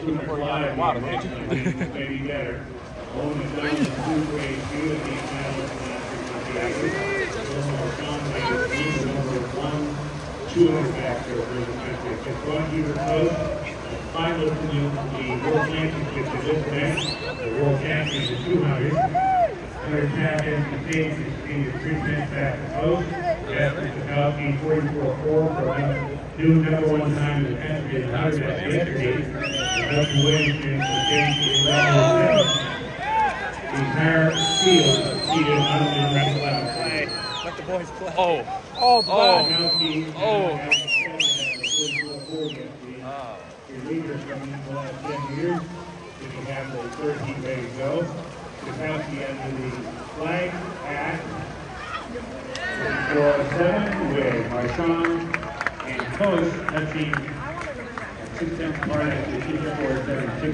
shooting before you got in the water, didn't you? Maybe better. Owen is down in 2-2 at the final. Two in the back there for the championship. It's one year close. Finals in the World Championship to this event. The World Champions is 200. Other champions in the stage is being 3 minutes back to post. Jasper Sakowski 44-4 for a new #1 time in the country in 100 at yesterday. Dustin Williams in the stage is 11. The entire field seated on the right level. Let the boys play. Oh. Oh, the ball. Oh. Your leaders from the last 10 years, if you have the third team ready to go. Sakowski under the flag at 4-7 with Marchand and Coast touching 6 tenths part at the 2-4-7.